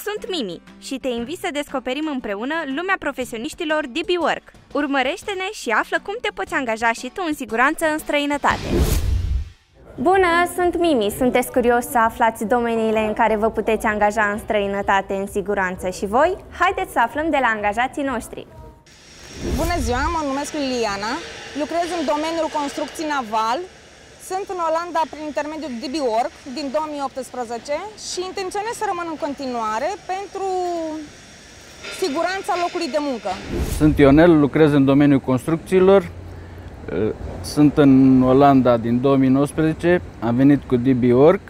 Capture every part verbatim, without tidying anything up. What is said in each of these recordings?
sunt Mimi și te invit să descoperim împreună lumea profesioniștilor D B Work. Urmărește-ne și află cum te poți angaja și tu în siguranță în străinătate. Bună, sunt Mimi. Sunteți curios să aflați domeniile în care vă puteți angaja în străinătate în siguranță și voi? Haideți să aflăm de la angajații noștri. Bună ziua, mă numesc Liliana, lucrez în domeniul construcții naval. Sunt în Olanda prin intermediul D B Work din două mii optsprezece și intenționez să rămân în continuare pentru siguranța locului de muncă. Sunt Ionel, lucrez în domeniul construcțiilor. Sunt în Olanda din două mii nouăsprezece, am venit cu D B Work.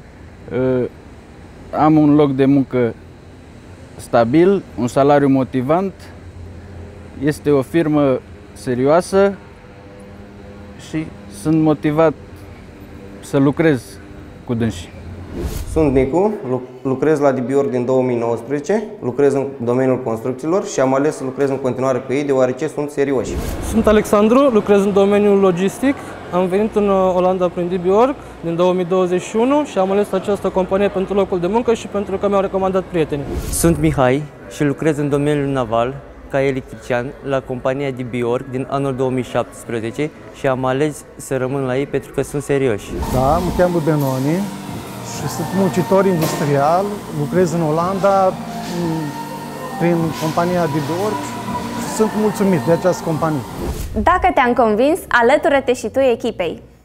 Am un loc de muncă stabil, un salariu motivant. Este o firmă serioasă și sunt motivat să lucrez cu dânsii. Sunt Nicu, lucrez la D B Work din două mii nouăsprezece, lucrez în domeniul construcțiilor și am ales să lucrez în continuare cu ei deoarece sunt serioși. Sunt Alexandru, lucrez în domeniul logistic. Am venit în Olanda prin D B Work din două mii douăzeci și unu și am ales această companie pentru locul de muncă și pentru că mi-au recomandat prietenii. Sunt Mihai și lucrez în domeniul naval ca electrician la compania D B Work din anul două mii șaptesprezece și am ales să rămân la ei pentru că sunt serioși. Da, mă cheamă Benoni și sunt muncitor industrial, lucrez în Olanda prin compania D B Work și sunt mulțumit de această companie. Dacă te-am convins, alătură-te și tu echipei!